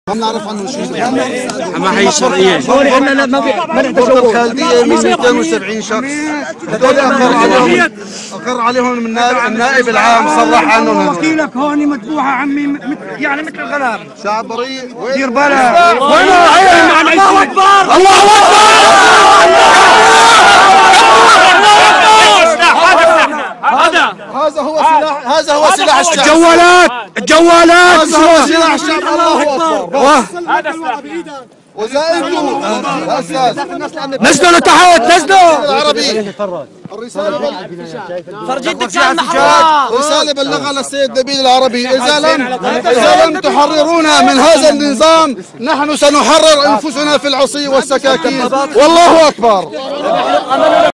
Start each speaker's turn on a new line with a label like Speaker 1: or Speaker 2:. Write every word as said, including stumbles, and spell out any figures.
Speaker 1: ما بنعرف عنه شيء.
Speaker 2: ما هي شرعيه.
Speaker 3: هون احنا لا ما في ما نحتاج
Speaker 1: الخالديه من مئتين وسبعين شخص. هذول اقر عليهم اقر عليهم النائب العام صرح عنهم.
Speaker 3: وكيلك هون مذبوحه عمي يعني مثل الغنم.
Speaker 1: شعب بريء.
Speaker 3: دير بالك. وين الله اكبر الله
Speaker 1: هذا هو سلاح هذا هو سلاح الشعب.
Speaker 3: الجوالات الجوالات
Speaker 1: هذا هو سلاح الشعب. الله اكبر.
Speaker 4: هذا سلاح
Speaker 1: وزائده يا استاذ
Speaker 3: نزلوا لتحت نزلوا.
Speaker 1: العربي الرساله
Speaker 5: فرجيتك كان محروق.
Speaker 1: رساله بلغها للسيد نبيل العربي. اذا لم اذا لم تحررونا من هذا النظام نحن سنحرر انفسنا في العصي والسكاكين. والله اكبر.